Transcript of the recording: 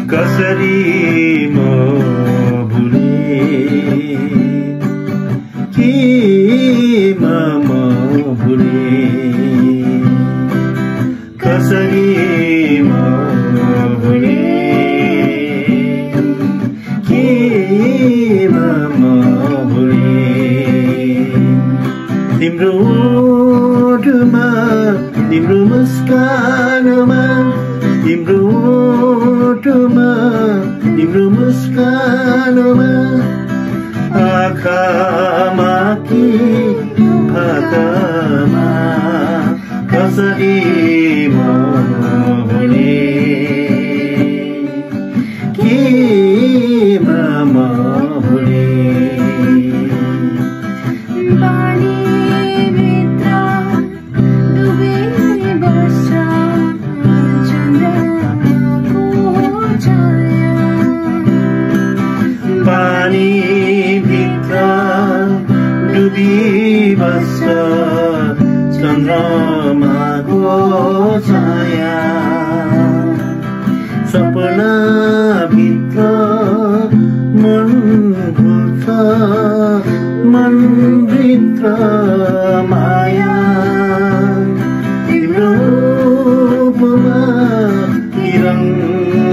कसरी म भुले केमा म भुले कसरी म भुले केमा म भुले तिम्रो ओठमा तिम्रो मुस्कानमा तिम्रो ओठमा तिम्रो मुस्कानमा आँखामा कि भाकामा कसरी म भुले केमा म भुले बस्छ चन्द्रमाको छाया सपना भित्र मन भुल्छ मन भित्र